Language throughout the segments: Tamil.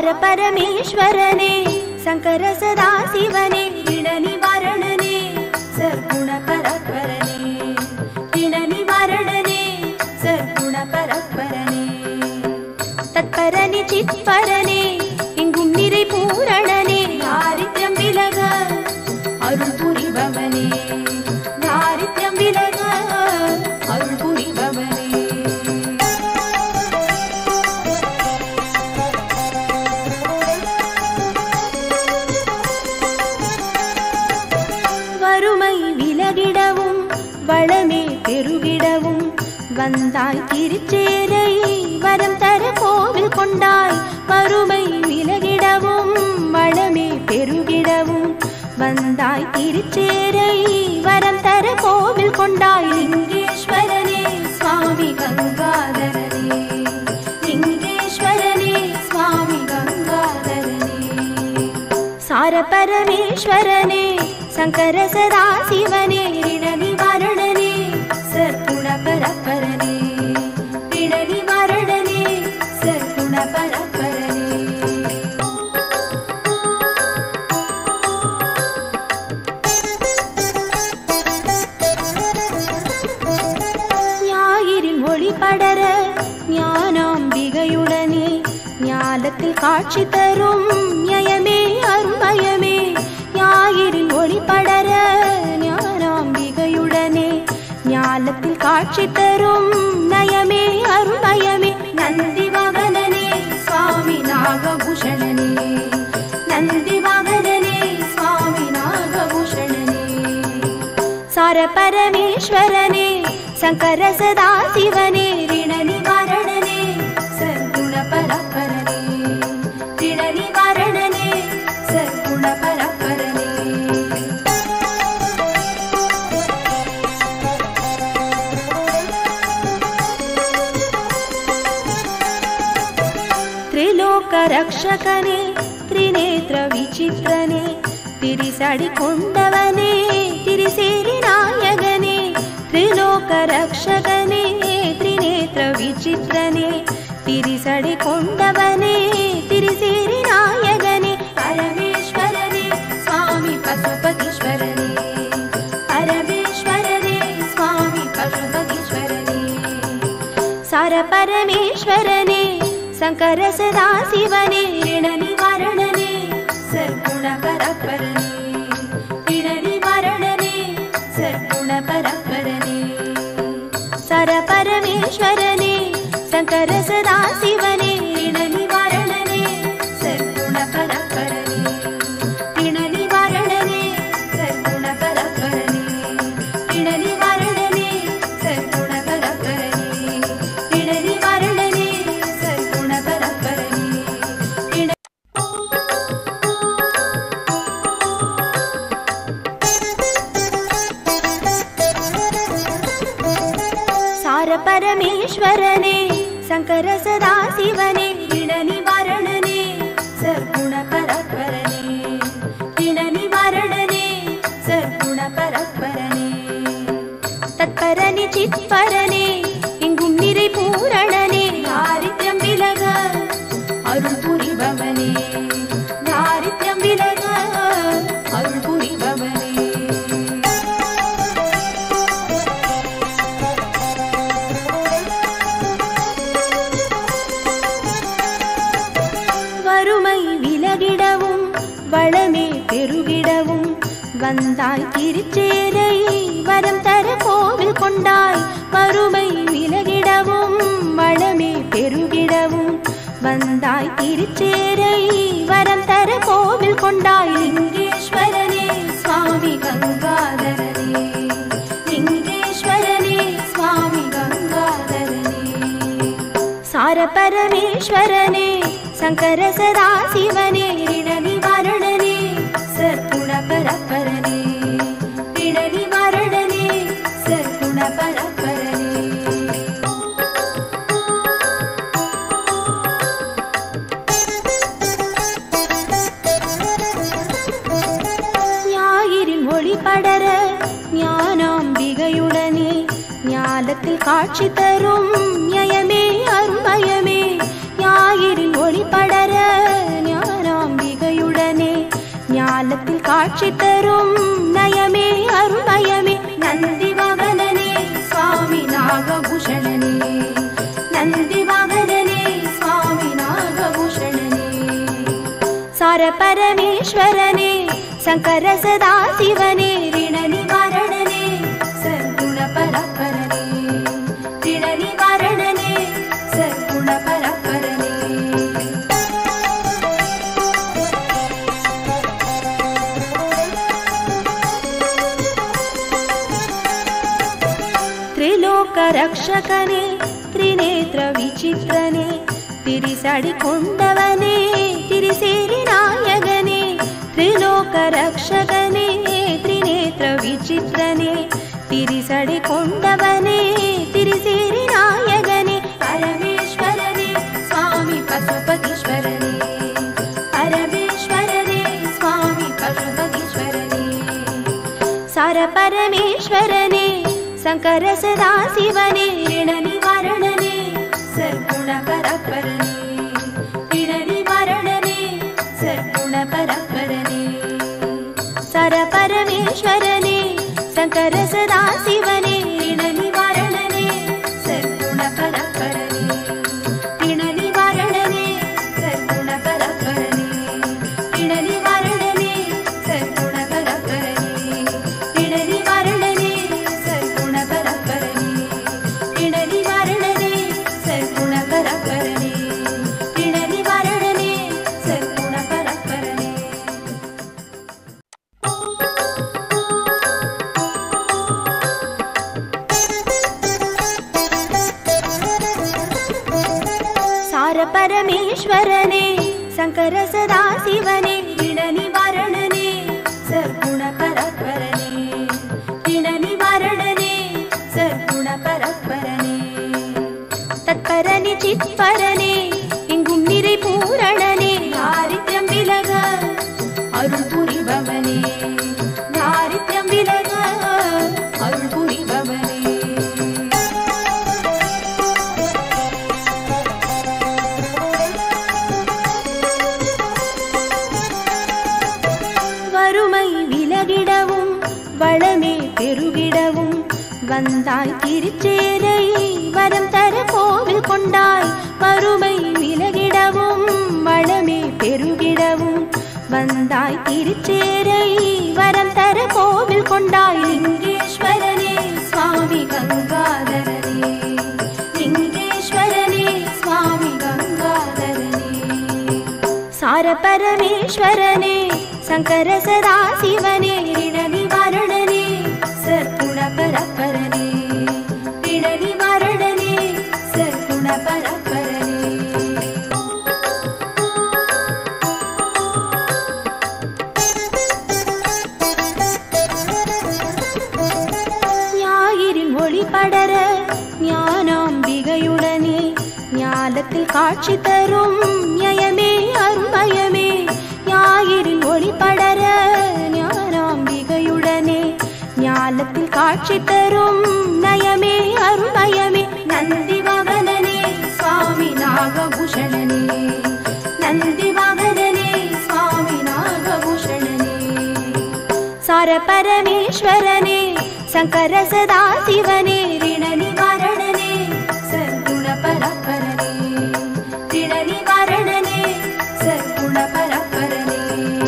सार परमेश्वरने शंकर सदा शिवने ऋण निवारणने सर्गुण परात्परने ऋण निवारणने सर्गुण परात्परने तत्परने चित्परने इंगुम निறை पूरणने दारिद्र्यं विलग अरुள் புரிபவனே दारिद्र्यं विलग अरुள் புரிபவனே வறுமை விலகிடவும் வளமே பெருகிடவும் வந்தாய் திருச்சேரை வரம் தர கோவில் கொண்டாய் வறுமை விலகிடவும் வளமே பெருகிடவும் வந்தாய் திருச்சேரை வரம் தர கோவில் கொண்டாய் லிங்கேஸ்வரனே சுவாமி கங்காதரனே லிங்கேஸ்வரனே சுவாமி கங்காதரனே सार परमेश्वरने शंकर सदा शिवने ऋण निवारणने सर्गुण परात्परने ऋण निवारणने सर्गुण परात्परने ஞாயிறில் ஒளி படர ஞானாம்பிகையுடனே ஞாலத்தில் காட்சி தரும் ஞயமே அருள்மயமே ஞாயிறில் ஒளி படர ஞானாம்பிகையுடனே ஞாலத்தில் காட்சி தரும் நயமே அருள்மயமே நந்தி வாகனனே சுவாமி நாகபூஷணனே நந்தி வாகனனே சுவாமி நாகபூஷணனே सार परमेश्वरने शंकर सदा शिवने ऋण निवारणने सर्गुण परात्परने ऋण निवारणने सर्गुण परात्परने त्रिलोक रक्षकने त्रिनेत्र विचित्रने तिरिसडि कोंडवने तिरिसेरि नायकने त्रिलोक रक्षकने त्रिनेत्र विचित्रने तिरिसडि कोंडवने तिरिसेरि नायकने परमेश्वरने स्वामी पशुपतीश्वरने परमेश्वरने स्वामी पशुपतीश्वरने सार परमेश्वरने शंकर सदा शिवने ऋण निवारणने सर्गुण परात्परने ऋण निवारणने सर्गुण परात्परने सार परमेश्वरने शंकर सदा शिवने ऋण निवारणने सर्गुण परात्परने ऋण निवारणने सर्गुण परात्परने ऋण निवारणने सर्गुण परात्परने ऋण निवारणने सर्गुण परात्परने सार परमेश्वरने शंकर सदा शिवने ऋण निवारणने सर्गुण परात्परने ऋण निवारणने सर्गुण परात्परने तत्परने चित्परने इंगुम निறை पूरणने दारिद्र्यं विलग अरुள் புரிபவனே दारिद्र्यं विलग अरुள் புரிபவனே வறுமை விலகிடவும் வளமே பெருகிடவும் வந்தாய் திருச்சேரை வரம் தர கோவில் கொண்டாய் வறுமை விலகிடவும் வளமே பெருகிடவும் வந்தாய் திருச்சேரை வரம் தர கோவில் கொண்டாய் லிங்கேஸ்வரனே சுவாமி கங்காதரனே லிங்கேஸ்வரனே சுவாமி கங்காதரனே सार परमेश्वरने शंकर सदा शिवने ऋण निवारणने सर्गुण परात्परने ऋण निवारणने सर्गुण परात्परने ஞாயிறில் ஒளி படர ஞானாம்பிகையுடனே ஞாலத்தில் காட்சி தரும் ஞயமே அருள்மயமே ஞாயிறில் ஒளி படர ஞானாம்பிகையுடனே ஞாலத்தில் காட்சி தரும் நயமே அருள்மயமே நந்தி வாகனனே சுவாமி நாகபூஷணனே நந்தி வாகனனே சுவாமி நாகபூஷணனே சார பரமேஸ்வரனே சங்கர சதா சிவனே ரிண நிவாரணனே சர்க்குண பரப்பரனே ரிண நிவாரணனே சர்க்குண பரப்பரனே त्रिलोक रक्षकने त्रिनेत्र विचित्रने तिरिसडि कोंडवने तिरिसेरि नायकने त्रिलोक रक्षकने त्रिनेत्र विचित्रने तिरिसडि कोंडवने तिरिसेरि नायकने परमेश्वरने स्वामी पशुपतीश्वरने परमेश्वरने स्वामी पशुपतीश्वरने सार परमेश्वरने शंकर सदा शिवने ऋण निवारणने सर्गुण परपरने ऋण निवारणने सर्गुण परपरने सर परमेश्वरने शंकर सदा शिवने ऋण निवारणने सर्गुण परपरने ऋण निवारणने सर्गुण परपरने ऋण निवारणने सर्गुण परपरने ऋण निवारणने परमेश्वरने शंकर सदा शिवने ऋण निवारणने सर्गुण परपरने ऋण निवारणने सर्गुण परपरने तत्परने चित्परने इंगुम निरै पूरणने दारिद्र्यं विलग अरुள் पुरिबवने दारिद्र्यं विलग अरुள் पुरिबवने வளமே பெருகிடவும் வந்தாய் திருச்சேரை வரம் தர கோவில் கொண்டாய் வறுமை விலகிடவும் வளமே பெருகிடவும் வந்தாய் திருச்சேரை வரம் தர கோவில் கொண்டாய் லிங்கேஸ்வரனே சுவாமி கங்காதரனே லிங்கேஸ்வரனே சுவாமி கங்காதரனே சார பரமேஸ்வரனே शंकर सदा शिवने ऋण निवारणने सर्गुण परपरने ऋण निवारणने सर्गुण परपरने ஞாயிறில் ஒளி படர ஞானாம்பிகையுடனே ஞாலத்தில் காட்சி தரும் நயமே அருள்மயமே ஞாயிறில் ஒளி படர ஞானாம்பிகையுடனே ஞாலத்தில் காட்சி தரும் நயமே அருள்மயமே நந்தி வாகனனே சுவாமி நாகபூஷணனே நந்தி வாகனனே சுவாமி நாகபூஷணனே சார பரமேஸ்வரனே शंकर सदा शिवने ऋण निवारणने सर्गुण परपरने ऋण निवारणने सर्गुण परपरने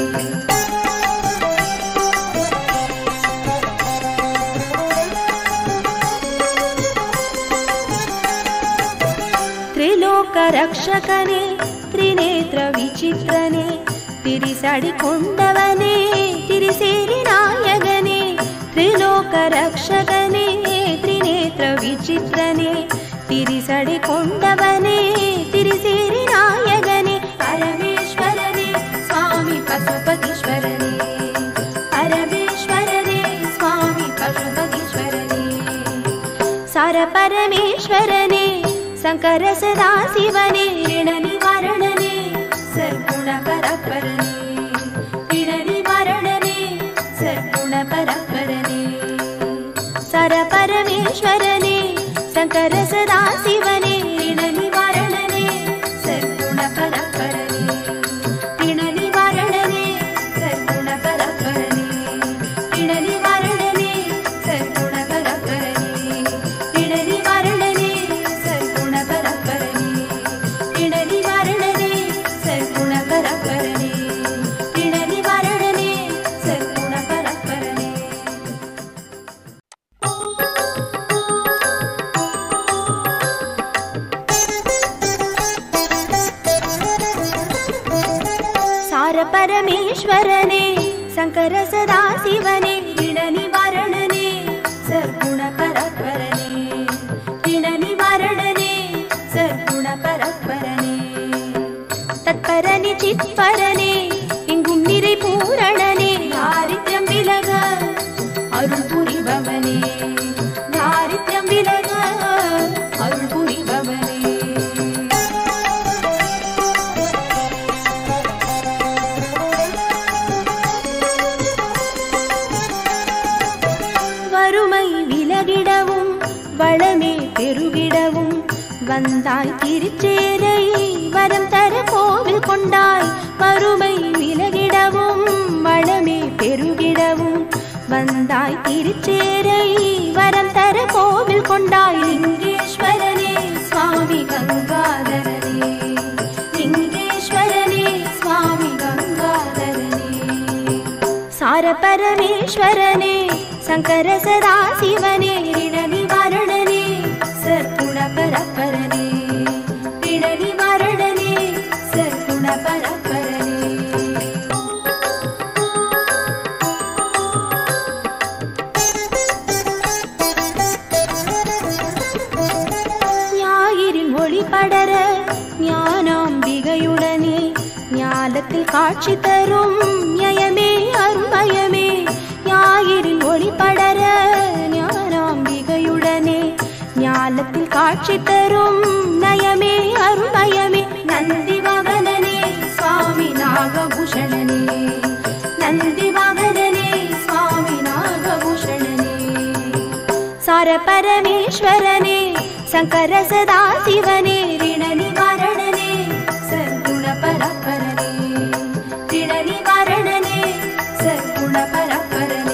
त्रिलोक रक्षकने त्रिनेत्र विचित्रने तिरिसडि कोंडवने तिरिसेरि नायकने त्रिलोक रक्षकने त्रिनेत्र विचित्रने तिरिसडि कोंडवने तिरिसेरि नायकने परमेश्वरने स्वामी पशुपतीश्वरने परमेश्वरने स्वामी पशुपतीश्वरने सार परमेश्वरने शंकर सदा शिवने ऋण निवारणने सर्गुण परपरने ऋण निवारणने सर्गुण परपरने सर परमेश्वरने शंकर सदा शिवने ऋण निवारणने सर्गुण परमेश्वरने शंकर सदा शिवने ऋण निवारणने सर्गुण परात्परने ऋण निवारणने सर्गुण परात्परने तत्परने चित्परने इंगुम निறை पूरणने दारिद्र्यं विलग अरुள் புரிபவனே दारिद्र्यं विलग अरुள் புரிபவனே வறுமை விலகிடவும் வளமே பெருகிடவும் வந்தாய் திருச்சேரை வரம் தர கோவில் கொண்டாய் வறுமை விலகிடவும் வளமே பெருகிடவும் வந்தாய் திருச்சேரை வரம் தர கோவில் கொண்டாய் லிங்கேஸ்வரனே சுவாமி கங்காதரனே லிங்கேஸ்வரனே சுவாமி கங்காதரனே सार परमेश्वरने शंकर सदा शिवने ऋण निवारणने सर्गुण परात्परने ऋण निवारणने सर्गुण परात्परने ஞாயிறில் ஒளி படர ஞானாம்பிகையுடனே ஞாலத்தில் காட்சி தரும் ஞயமே அருள்மயமே ஞாயிறில் ஒளி படர ஞானாம்பிகையுடனே ஞாலத்தில் காட்சி தரும் நயமே அருள்மயமே நந்தி வாகனனே சுவாமி நாகபூஷணனே நந்தி வாகனனே சுவாமி நாகபூஷணனே सार परमेश्वरने शंकर सदा शिवने ऋण निवारणने सर्गुण परात्परने ऋण निवारणने सर्गुण परात्परने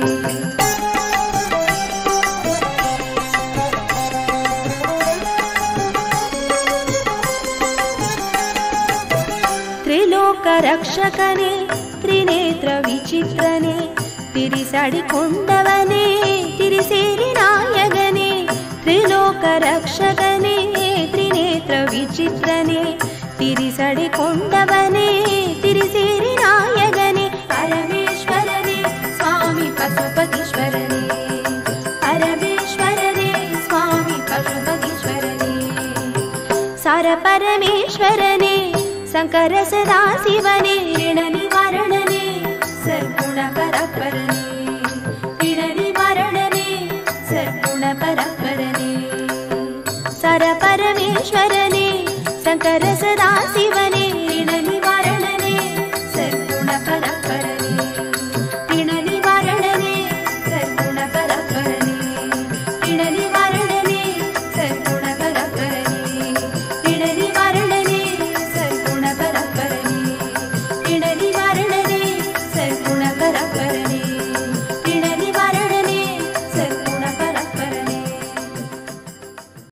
त्रिलोक रक्षकने त्रिनेत्र विचित्रने तिरिसडि कोंडवने तिरिसेरि नायकने त्रिलोक रक्षकने त्रिनेत्र विचित्रने तिरिसडि कोंडवने तिरिसेरि नायकने परमेश्वरने स्वामी पशुपतीश्वरने परमेश्वरने स्वामी पशुपतीश्वरने सार परमेश्वरने शंकर सदा शिवने ऋण निवारणने सर्गुण परात्परने